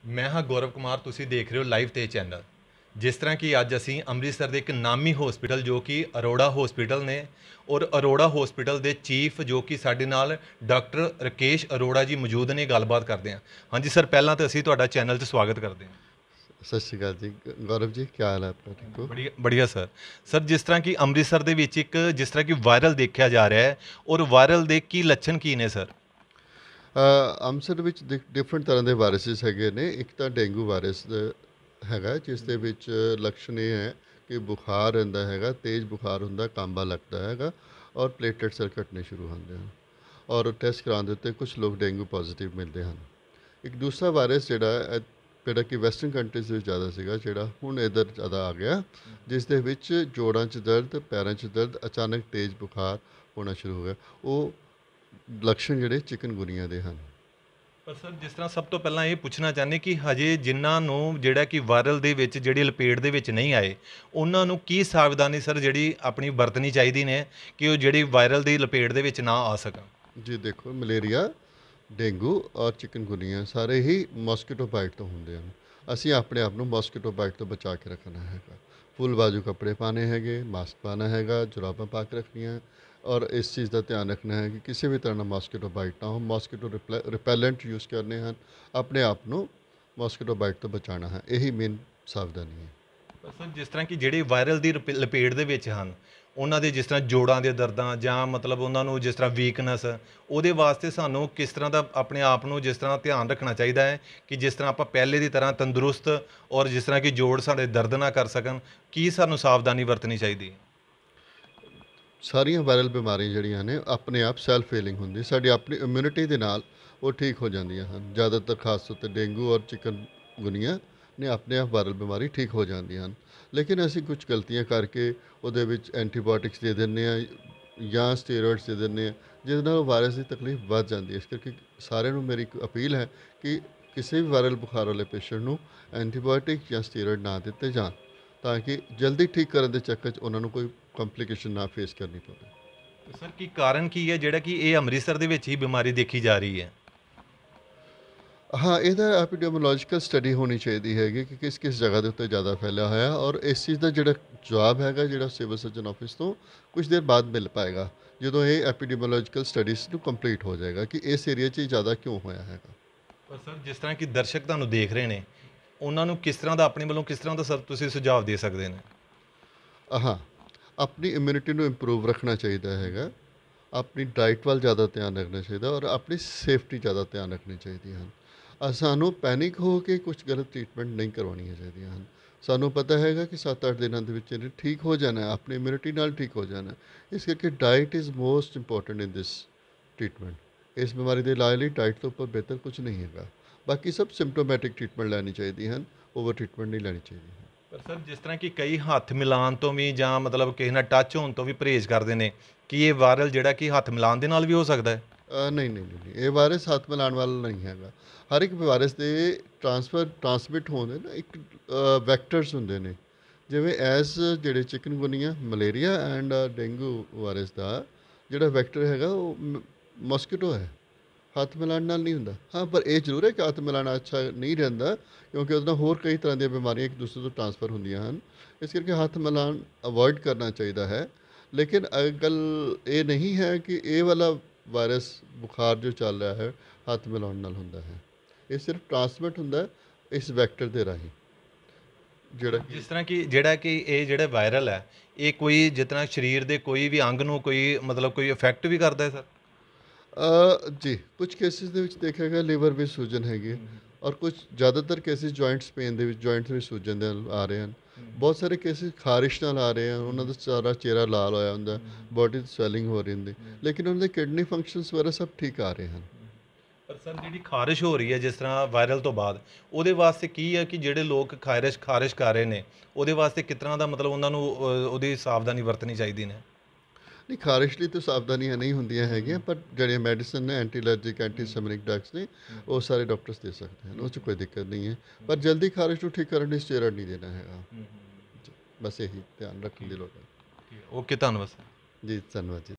ਮੈਂ ਹਾਂ ਗੌਰਵ ਕੁਮਾਰ, ਤੁਸੀਂ ਦੇਖ ਰਹੇ ਹੋ ਲਾਈਵ ਤੇ ਚੈਨਲ। ਜਿਸ ਤਰ੍ਹਾਂ ਕਿ ਅੱਜ ਅਸੀਂ ਅੰਮ੍ਰਿਤਸਰ ਦੇ ਇੱਕ ਨਾਮੀ ਹਸਪੀਟਲ ਜੋ ਕਿ ਅਰੋੜਾ ਹਸਪੀਟਲ ਨੇ, ਔਰ ਅਰੋੜਾ ਹਸਪੀਟਲ ਦੇ ਚੀਫ ਜੋ ਕਿ ਸਾਡੇ ਨਾਲ ਡਾਕਟਰ ਰਕੇਸ਼ ਅਰੋੜਾ ਜੀ ਮੌਜੂਦ ਨੇ, ਗੱਲਬਾਤ ਕਰਦੇ ਹਾਂ। ਹਾਂਜੀ ਸਰ, ਪਹਿਲਾਂ ਤਾਂ ਅਸੀਂ ਤੁਹਾਡਾ ਚੈਨਲ 'ਚ ਸਵਾਗਤ ਕਰਦੇ ਹਾਂ। सत श्रीकाल जी। गौरव जी, क्या हाल है आपका? ठीक हो? ਬੜੀਆ ਬੜੀਆ ਸਰ। ਸਰ, ਜਿਸ ਤਰ੍ਹਾਂ ਕਿ ਅੰਮ੍ਰਿਤਸਰ ਦੇ ਵਿੱਚ ਇੱਕ ਜਿਸ ਤਰ੍ਹਾਂ ਕਿ ਵਾਇਰਲ ਦੇਖਿਆ ਜਾ ਰਿਹਾ ਹੈ, ਔਰ ਵਾਇਰਲ ਦੇ ਕੀ ਲੱਛਣ ਕੀ ਨੇ ਸਰ? ਅੰਮ੍ਰਿਤਸਰ ਵਿੱਚ ਡਿਫਰੈਂਟ ਤਰ੍ਹਾਂ ਦੇ ਵਾਇਰਸਿਸ ਹੈਗੇ ਨੇ। ਇੱਕ ਤਾਂ ਡੇਂਗੂ ਵਾਇਰਸ ਹੈਗਾ, ਜਿਸ ਦੇ ਵਿੱਚ ਲੱਛਣ ਇਹ ਹੈ ਕਿ ਬੁਖਾਰ ਰਹਿੰਦਾ ਹੈਗਾ, ਤੇਜ਼ ਬੁਖਾਰ ਹੁੰਦਾ, ਕਾਂਬਾ ਲੱਗਦਾ ਹੈਗਾ ਔਰ ਪਲੇਟਲੇਟ ਸੈੱਲ ਘਟਨੇ ਸ਼ੁਰੂ ਹੁੰਦੇ ਹਨ ਔਰ ਟੈਸਟ ਕਰਾਉਣ ਦੇ ਉੱਤੇ ਕੁਝ ਲੋਕ ਡੇਂਗੂ ਪੋਜ਼ਿਟਿਵ ਮਿਲਦੇ ਹਨ। ਇੱਕ ਦੂਸਰਾ ਵਾਇਰਸ ਜਿਹੜਾ ਕਿ ਵੈਸਟਰਨ ਕੰਟਰੀਜ਼ ਵਿੱਚ ਜ਼ਿਆਦਾ ਸੀਗਾ, ਜਿਹੜਾ ਹੁਣ ਇੱਧਰ ਜ਼ਿਆਦਾ ਆ ਗਿਆ, ਜਿਸ ਦੇ ਵਿੱਚ ਜੋੜਾਂ 'ਚ ਦਰਦ, ਪੈਰਾਂ 'ਚ ਦਰਦ, ਅਚਾਨਕ ਤੇਜ਼ ਬੁਖਾਰ ਹੋਣਾ ਸ਼ੁਰੂ ਹੋ ਗਿਆ। ਉਹ ਲੱਛਣ ਜਿਹੜੇ ਚਿਕਨਗੁਨੀਆ ਦੇ ਹਨ। ਪਰ ਸਰ, ਜਿਸ ਤਰ੍ਹਾਂ ਸਭ ਤੋਂ ਪਹਿਲਾਂ ਇਹ ਪੁੱਛਣਾ ਚਾਹੁੰਦੇ ਕਿ ਹਜੇ ਜਿਨ੍ਹਾਂ ਨੂੰ ਜਿਹੜਾ ਕਿ ਵਾਇਰਲ ਦੇ ਵਿੱਚ ਜਿਹੜੀ ਲਪੇਟ ਦੇ ਵਿੱਚ ਨਹੀਂ ਆਏ, ਉਹਨਾਂ ਨੂੰ ਕੀ ਸਾਵਧਾਨੀ ਸਰ ਜਿਹੜੀ ਆਪਣੀ ਵਰਤਣੀ ਚਾਹੀਦੀ ਨੇ ਕਿ ਉਹ ਜਿਹੜੀ ਵਾਇਰਲ ਦੀ ਲਪੇਟ ਦੇ ਵਿੱਚ ਨਾ ਆ ਸਕਣ? ਜੀ ਦੇਖੋ, ਮਲੇਰੀਆ, ਡੇਂਗੂ ਔਰ ਚਿਕਨਗੁਨੀਆ ਸਾਰੇ ਹੀ ਮੋਸਕੀਟੋ ਬਾਈਟ ਤੋਂ ਹੁੰਦੇ ਹਨ। ਅਸੀਂ ਆਪਣੇ ਆਪ ਨੂੰ ਮੋਸਕੀਟੋ ਬਾਈਟ ਤੋਂ ਬਚਾ ਕੇ ਰੱਖਣਾ ਹੈਗਾ। ਫੁੱਲ ਬਾਜੂ ਕੱਪੜੇ ਪਾਣੇ ਹੈਗੇ, ਮਾਸਕ ਪਾਉਣਾ ਹੈਗਾ, ਜੁਰਾਬਾਂ ਪਾ ਕੇ ਰੱਖਣੀਆਂ ਔਰ ਇਸ ਚੀਜ਼ ਦਾ ਧਿਆਨ ਰੱਖਣਾ ਹੈ ਕਿ ਕਿਸੇ ਵੀ ਤਰ੍ਹਾਂ ਦਾ ਮੋਸਕੀਟੋ ਬਾਈਟ ਨਾ ਹੋ। ਮੋਸਕੀਟੋ ਰਿਪੈਲੈਂਟ ਯੂਜ਼ ਕਰਨੇ ਹਨ। ਆਪਣੇ ਆਪ ਨੂੰ ਮੋਸਕੀਟੋ ਬਾਈਟ ਤੋਂ ਬਚਾਉਣਾ ਹੈ, ਇਹੀ ਮੇਨ ਸਾਵਧਾਨੀ ਹੈ। ਪਰ ਸਰ, ਜਿਸ ਤਰ੍ਹਾਂ ਕਿ ਜਿਹੜੇ ਵਾਇਰਲ ਦੀ ਲਪੇਟ ਦੇ ਵਿੱਚ ਹਨ, ਉਹਨਾਂ ਦੇ ਜਿਸ ਤਰ੍ਹਾਂ ਜੋੜਾਂ ਦੇ ਦਰਦਾਂ ਜਾਂ ਮਤਲਬ ਉਹਨਾਂ ਨੂੰ ਜਿਸ ਤਰ੍ਹਾਂ ਵੀਕਨੈਸ, ਉਹਦੇ ਵਾਸਤੇ ਸਾਨੂੰ ਕਿਸ ਤਰ੍ਹਾਂ ਦਾ ਆਪਣੇ ਆਪ ਨੂੰ ਜਿਸ ਤਰ੍ਹਾਂ ਧਿਆਨ ਰੱਖਣਾ ਚਾਹੀਦਾ ਹੈ ਕਿ ਜਿਸ ਤਰ੍ਹਾਂ ਆਪਾਂ ਪਹਿਲੇ ਦੀ ਤਰ੍ਹਾਂ ਤੰਦਰੁਸਤ ਔਰ ਜਿਸ ਤਰ੍ਹਾਂ ਕਿ ਜੋੜ ਸਾਡੇ ਦਰਦ ਨਾ ਕਰ ਸਕਣ, ਕੀ ਸਾਨੂੰ ਸਾਵਧਾਨੀ ਵਰਤਣੀ ਚਾਹੀਦੀ ਹੈ? ਸਾਰੀਆਂ ਵਾਇਰਲ ਬਿਮਾਰੀਆਂ ਜਿਹੜੀਆਂ ਨੇ ਆਪਣੇ ਆਪ ਸੈਲਫ ਹੀਲਿੰਗ ਹੁੰਦੀ, ਸਾਡੀ ਆਪਣੀ ਇਮਿਊਨਿਟੀ ਦੇ ਨਾਲ ਉਹ ਠੀਕ ਹੋ ਜਾਂਦੀਆਂ ਹਨ। ਜ਼ਿਆਦਾਤਰ ਖਾਸ ਤੌਰ 'ਤੇ ਡੇਂਗੂ ਔਰ ਚਿਕਨਗੁਨੀਆ ਨੇ ਆਪਣੇ ਆਪ ਵਾਇਰਲ ਬਿਮਾਰੀ ਠੀਕ ਹੋ ਜਾਂਦੀਆਂ ਹਨ। ਲੇਕਿਨ ਅਸੀਂ ਕੁਝ ਗਲਤੀਆਂ ਕਰਕੇ ਉਹਦੇ ਵਿੱਚ ਐਂਟੀਬਾਇਓਟਿਕਸ ਦੇ ਦਿੰਦੇ ਹਾਂ ਜਾਂ ਸਟੀਰੋਇਡਸ ਦੇ ਦਿੰਦੇ ਹਾਂ, ਜਿਹਦੇ ਨਾਲ ਵਾਇਰਸ ਦੀ ਤਕਲੀਫ ਵੱਧ ਜਾਂਦੀ ਹੈ। ਇਸ ਕਰਕੇ ਸਾਰਿਆਂ ਨੂੰ ਮੇਰੀ ਇੱਕ ਅਪੀਲ ਹੈ ਕਿ ਕਿਸੇ ਵੀ ਵਾਇਰਲ ਬੁਖਾਰ ਵਾਲੇ ਪੇਸ਼ੈਂਟ ਨੂੰ ਐਂਟੀਬਾਇਓਟਿਕ ਜਾਂ ਸਟੀਰੋਇਡ ਨਾ ਦਿੱਤੇ ਜਾਣ, ਤਾਂ ਕਿ ਜਲਦੀ ਠੀਕ ਕਰਨ ਦੇ ਚੱਕਰ 'ਚ ਉਹਨਾਂ ਨੂੰ ਕੋਈ ਕੰਪਲਿਕੇਸ਼ਨ ਨਾ ਫੇਸ ਕਰਨੀ ਪਵੇ। ਤੇ ਸਰ, ਕੀ ਕਾਰਨ ਕੀ ਹੈ ਜਿਹੜਾ ਕਿ ਇਹ ਅੰਮ੍ਰਿਤਸਰ ਦੇ ਵਿੱਚ ਹੀ ਬਿਮਾਰੀ ਦੇਖੀ ਜਾ ਰਹੀ ਹੈ? ਹਾਂ, ਇਹਦਾ ਐਪੀਡੈਮੋਲੋਜੀਕਲ ਸਟੱਡੀ ਹੋਣੀ ਚਾਹੀਦੀ ਹੈਗੀ ਕਿ ਕਿਸ ਕਿਸ ਜਗ੍ਹਾ ਦੇ ਉੱਤੇ ਜ਼ਿਆਦਾ ਫੈਲਿਆ ਹੋਇਆ, ਔਰ ਇਸ ਚੀਜ਼ ਦਾ ਜਿਹੜਾ ਜਵਾਬ ਹੈਗਾ, ਜਿਹੜਾ ਸਿਵਲ ਸਰਜਨ ਆਫਿਸ ਤੋਂ ਕੁਝ ਦੇਰ ਬਾਅਦ ਮਿਲ ਪਾਏਗਾ, ਜਦੋਂ ਇਹ ਐਪੀਡੈਮੋਲੋਜੀਕਲ ਸਟੱਡੀਜ਼ ਨੂੰ ਕੰਪਲੀਟ ਹੋ ਜਾਏਗਾ ਕਿ ਇਸ ਏਰੀਆ 'ਚ ਹੀ ਜ਼ਿਆਦਾ ਕਿਉਂ ਹੋਇਆ ਹੈਗਾ। ਪਰ ਸਰ, ਜਿਸ ਤਰ੍ਹਾਂ ਕਿ ਦਰਸ਼ਕ ਤੁਹਾਨੂੰ ਦੇਖ ਰਹੇ ਨੇ, ਉਹਨਾਂ ਨੂੰ ਕਿਸ ਤਰ੍ਹਾਂ ਦਾ ਆਪਣੇ ਵੱਲੋਂ ਕਿਸ ਤਰ੍ਹਾਂ ਦਾ ਸਰ ਤੁਸੀਂ ਸੁਝਾਅ ਦੇ ਸਕਦੇ ਨੇ? ਹਾਂ, ਆਪਣੀ ਇਮਿਊਨਿਟੀ ਨੂੰ ਇੰਪਰੂਵ ਰੱਖਣਾ ਚਾਹੀਦਾ ਹੈਗਾ, ਆਪਣੀ ਡਾਈਟ ਵੱਲ ਜ਼ਿਆਦਾ ਧਿਆਨ ਰੱਖਣਾ ਚਾਹੀਦਾ ਔਰ ਆਪਣੀ ਸੇਫਟੀ ਜ਼ਿਆਦਾ ਧਿਆਨ ਰੱਖਣੀ ਚਾਹੀਦੀ ਹਨ। ਸਾਨੂੰ ਪੈਨਿਕ ਹੋ ਕੇ ਕੁਝ ਗਲਤ ਟ੍ਰੀਟਮੈਂਟ ਨਹੀਂ ਕਰਵਾਉਣੀਆਂ ਚਾਹੀਦੀਆਂ ਹਨ। ਸਾਨੂੰ ਪਤਾ ਹੈਗਾ ਕਿ 7-8 ਦਿਨਾਂ ਦੇ ਵਿੱਚ ਇਹਨੇ ਠੀਕ ਹੋ ਜਾਣਾ ਹੈ, ਆਪਣੀ ਇਮਿਊਨਿਟੀ ਨਾਲ ਠੀਕ ਹੋ ਜਾਣਾ ਹੈ। ਇਸ ਕਰਕੇ diet is most important in this treatment. ਇਸ ਬਿਮਾਰੀ ਦੇ ਇਲਾਜ ਲਈ ਡਾਈਟ ਤੋਂ ਉੱਪਰ ਬਿਹਤਰ ਕੁਝ ਨਹੀਂ ਹੈਗਾ। ਬਾਕੀ ਸਭ ਸਿੰਪਟੋਮੈਟਿਕ ਟ੍ਰੀਟਮੈਂਟ ਲੈਣੀ ਚਾਹੀਦੀ ਹਨ, ਓਵਰ ਟ੍ਰੀਟਮੈਂਟ ਨਹੀਂ ਲੈਣੀ ਚਾਹੀਦੀ। ਪਰ ਸਰ, ਜਿਸ ਤਰ੍ਹਾਂ ਕਿ ਕਈ ਹੱਥ ਮਿਲਾਉਣ ਤੋਂ ਵੀ ਜਾਂ ਮਤਲਬ ਕਿਸੇ ਨਾਲ ਟੱਚ ਹੋਣ ਤੋਂ ਵੀ ਪਰਹੇਜ਼ ਕਰਦੇ ਨੇ, ਕਿ ਇਹ ਵਾਇਰਲ ਜਿਹੜਾ ਕਿ ਹੱਥ ਮਿਲਾਉਣ ਦੇ ਨਾਲ ਵੀ ਹੋ ਸਕਦਾ ਹੈ? ਨਹੀਂ ਨਹੀਂ ਨਹੀਂ ਨਹੀਂ, ਇਹ ਵਾਇਰਸ ਹੱਥ ਮਿਲਾਉਣ ਵਾਲਾ ਨਹੀਂ ਹੈਗਾ। ਹਰ ਇੱਕ ਵਾਇਰਸ ਦੇ ਟਰਾਂਸਮਿਟ ਹੋਣ ਦੇ ਨਾ ਇੱਕ ਵੈਕਟਰਸ ਹੁੰਦੇ ਨੇ, ਜਿਵੇਂ ਜਿਹੜੇ chikungunya, malaria and dengue virus ਦਾ ਜਿਹੜਾ ਵੈਕਟਰ ਹੈਗਾ ਉਹ ਮੋਸਕੀਟੋ ਹੈ, ਹੱਥ ਮਿਲਾਉਣ ਨਾਲ ਨਹੀਂ ਹੁੰਦਾ। ਹਾਂ, ਪਰ ਇਹ ਜ਼ਰੂਰ ਹੈ ਕਿ ਹੱਥ ਮਿਲਾਉਣਾ ਅੱਛਾ ਨਹੀਂ ਰਹਿੰਦਾ, ਕਿਉਂਕਿ ਉਹਦੇ ਨਾਲ ਹੋਰ ਕਈ ਤਰ੍ਹਾਂ ਦੀਆਂ ਬਿਮਾਰੀਆਂ ਇੱਕ ਦੂਸਰੇ ਤੋਂ ਟਰਾਂਸਫਰ ਹੁੰਦੀਆਂ ਹਨ। ਇਸ ਕਰਕੇ ਹੱਥ ਮਿਲਾਉਣ ਅਵੋਇਡ ਕਰਨਾ ਚਾਹੀਦਾ ਹੈ। ਲੇਕਿਨ ਗੱਲ ਇਹ ਨਹੀਂ ਹੈ ਕਿ ਇਹ ਵਾਲਾ ਵਾਇਰਸ ਬੁਖਾਰ ਜੋ ਚੱਲ ਰਿਹਾ ਹੈ ਹੱਥ ਮਿਲਾਉਣ ਨਾਲ ਹੁੰਦਾ ਹੈ। ਇਹ ਸਿਰਫ ਟਰਾਂਸਮਿਟ ਹੁੰਦਾ ਇਸ ਵੈਕਟਰ ਦੇ ਰਾਹੀਂ, ਜਿਸ ਤਰ੍ਹਾਂ ਕਿ ਜਿਹੜਾ ਕਿ ਇਹ ਜਿਹੜਾ ਵਾਇਰਲ ਹੈ, ਇਹ ਕੋਈ ਜਿਸ ਤਰ੍ਹਾਂ ਸਰੀਰ ਦੇ ਕੋਈ ਵੀ ਅੰਗ ਨੂੰ ਕੋਈ ਮਤਲਬ ਕੋਈ ਇਫੈਕਟ ਵੀ ਕਰਦਾ ਹੈ ਸਰ? ਜੀ ਕੁਝ ਕੇਸਿਸ ਦੇ ਵਿੱਚ ਦੇਖਿਆ ਗਿਆ ਲੀਵਰ ਵਿੱਚ ਸੂਜਨ ਹੈਗੀ, ਔਰ ਕੁਝ ਜ਼ਿਆਦਾਤਰ ਕੇਸਿਸ ਜੁਆਇੰਟਸ ਪੇਨ ਦੇ ਵਿੱਚ, ਜੁਆਇੰਟਸ ਵਿੱਚ ਸੂਜਨ ਦੇ ਨਾਲ ਆ ਰਹੇ ਹਨ। ਬਹੁਤ ਸਾਰੇ ਕੇਸਿਸ ਖਾਰਿਸ਼ ਨਾਲ ਆ ਰਹੇ ਹਨ, ਉਹਨਾਂ ਦਾ ਸਾਰਾ ਚਿਹਰਾ ਲਾਲ ਹੋਇਆ ਹੁੰਦਾ, ਬੋਡੀ 'ਚ ਸਵੈਲਿੰਗ ਹੋ ਰਹੀ ਹੁੰਦੀ, ਲੇਕਿਨ ਉਹਨਾਂ ਦੇ ਕਿਡਨੀ ਫੰਕਸ਼ਨਸ ਵਗੈਰਾ ਸਭ ਠੀਕ ਆ ਰਹੇ ਹਨ। ਪਰ ਸਰ, ਜਿਹੜੀ ਖਾਰਿਸ਼ ਹੋ ਰਹੀ ਹੈ ਜਿਸ ਤਰ੍ਹਾਂ ਵਾਇਰਲ ਤੋਂ ਬਾਅਦ, ਉਹਦੇ ਵਾਸਤੇ ਕੀ ਹੈ ਕਿ ਜਿਹੜੇ ਲੋਕ ਖਾਰਿਸ਼ ਕਰ ਰਹੇ ਨੇ, ਉਹਦੇ ਵਾਸਤੇ ਕਿਸ ਤਰ੍ਹਾਂ ਦਾ ਮਤਲਬ ਉਹਨਾਂ ਨੂੰ ਉਹਦੀ ਸਾਵਧਾਨੀ ਵਰਤਣੀ ਚਾਹੀਦੀ ਨੇ? ਨਹੀਂ, ਖਾਰਿਸ਼ ਲਈ ਤਾਂ ਸਾਵਧਾਨੀਆਂ ਨਹੀਂ ਹੁੰਦੀਆਂ ਹੈਗੀਆਂ, ਪਰ ਜਿਹੜੀਆਂ ਮੈਡੀਸਨ ਨੇ, ਐਂਟੀ ਐਲਰਜਿਕ, ਐਂਟੀ ਸੈਮਿਨਿਕ ਡਰੱਗਸ ਨੇ, ਉਹ ਸਾਰੇ ਡਾਕਟਰਸ ਦੇ ਸਕਦੇ ਹਨ, ਉਹ 'ਚ ਕੋਈ ਦਿੱਕਤ ਨਹੀਂ ਹੈ। ਪਰ ਜਲਦੀ ਖਾਰਿਸ਼ ਨੂੰ ਠੀਕ ਕਰਨ ਲਈ ਸਟੀਰੋਇਡ ਨਹੀਂ ਦੇਣਾ ਹੈਗਾ। ਬਸ ਇਹੀ ਧਿਆਨ ਰੱਖਣ ਦੀ ਲੋੜ ਹੈ। ਓਕੇ, ਧੰਨਵਾਦ ਸਰ। ਜੀ, ਧੰਨਵਾਦ ਜੀ।